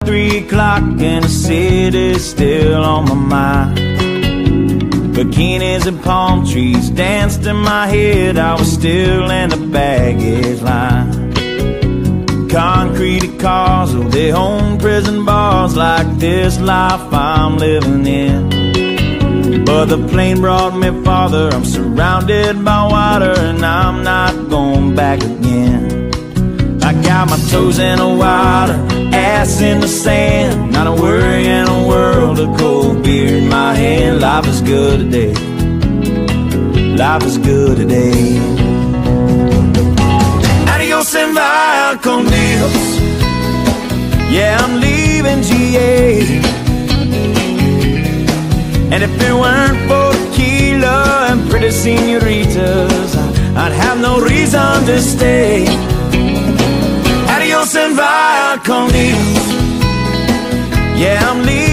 3 o'clock and the city's still on my mind. Bikinis and palm trees danced in my head. I was still in the baggage line. Concrete cars, oh, they own prison bars. Like this life I'm living in. But the plane brought me farther. I'm surrounded by water and I'm not going back again. I got my toes in the water, ass in the sand. Not a worry in a world, a cold beer in my hand. Life is good today. Life is good today. Adios and via con Dios. Yeah, I'm leaving GA. And if it weren't for tequila and pretty senoritas, I'd have no reason to stay. Adios and via con Dios. Yeah, I'm leaving